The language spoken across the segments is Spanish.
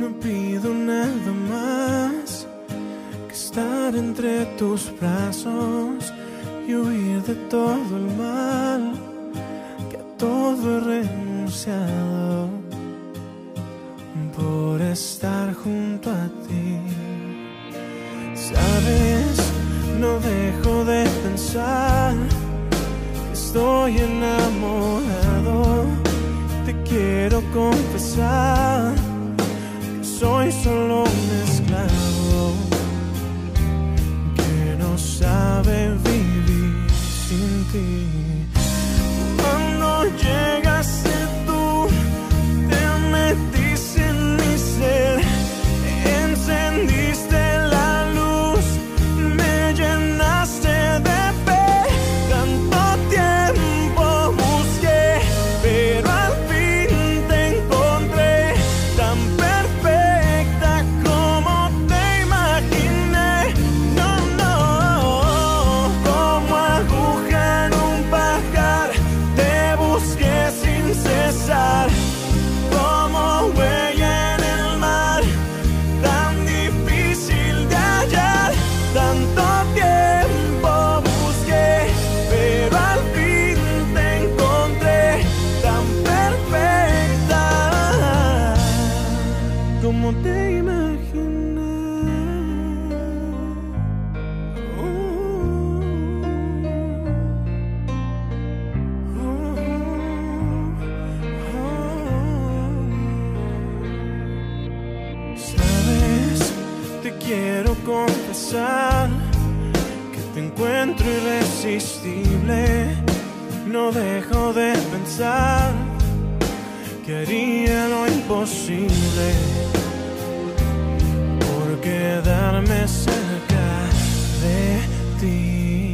pido nada más que estar entre tus brazos y huir de todo el mal, que a todo he renunciado por estar junto a ti. Sabes, no dejo de pensar que estoy enamorado. Te quiero confesar que soy solo un esclavo que no sabe vivir sin ti. Cuando llegaste tú, te metiste en mi ser, encendiste la luz, me llenaste de fe. Tanto tiempo busqué, pero al fin te encontré, tan perfecta como te imaginé. No, no, como aguja en un pajar, te busqué sin cesar, como huella en el mar, tan difícil de hallar. Tanto tiempo busqué, pero al fin te encontré, tan perfecta como te imaginé. Sabes, te quiero confesar que te encuentro irresistible. No dejo de pensar que haría lo imposible por quedarme cerca de ti.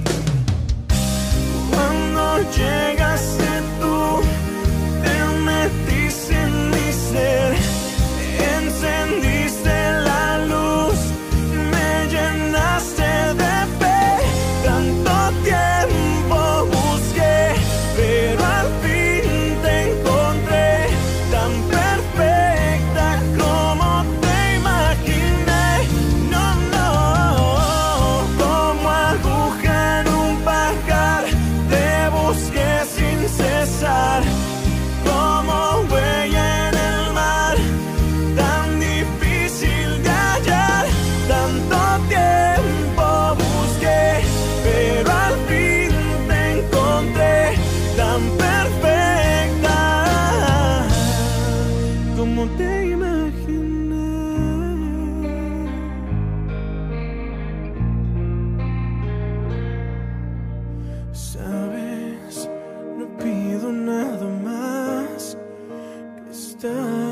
Cuando llegaste tú, te metiste en mi ser, encendiste la luz, me llenaste de fe. Tanto tiempo busqué, pero al fin te encontré, tan perfecta como te imaginé. No, no, como aguja en un pajar, te busqué sin cesar, como huella en el mar, tan difícil de hallar. Tanto tiempo busqué, pero al fin te encontré, tan perfecta como te imaginé. Sabes, no pido nada más que estar